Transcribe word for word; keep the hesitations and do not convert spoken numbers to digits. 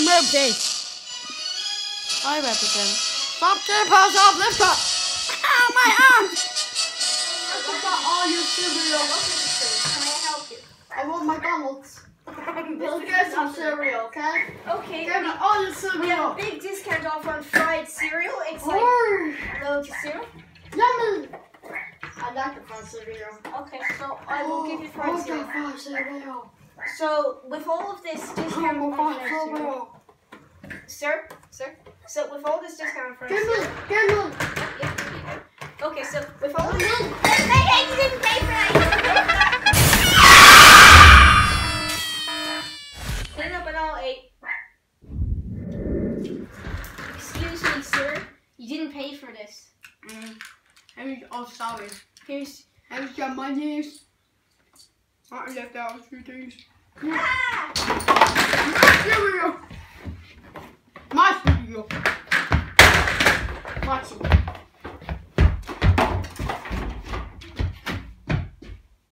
remove this. I represent. Stop tampons off, lift up. Ow, my arm. I got all your cereal. Can I help you? I want McDonald's. Let's get some cereal, okay? Okay. Get me all your We cereal. have a big discount off on fried cereal. It's like Oh, loads of cereal. yummy. I like the fried cereal. Okay, so I will give you fried Oh, cereal. fried cereal. So with all of this discount Oh, on fried fried cereal, cereal. sir, sir. So with all this discount on fried Give me, cereal, give me. yeah. Okay, so with all this, hey, hey, you didn't pay for that. Clean up and all eight. Excuse me, sir. You didn't pay for this. Mm. I'm, oh, sorry. Here's. Have you got money? I left out a few things. Ah!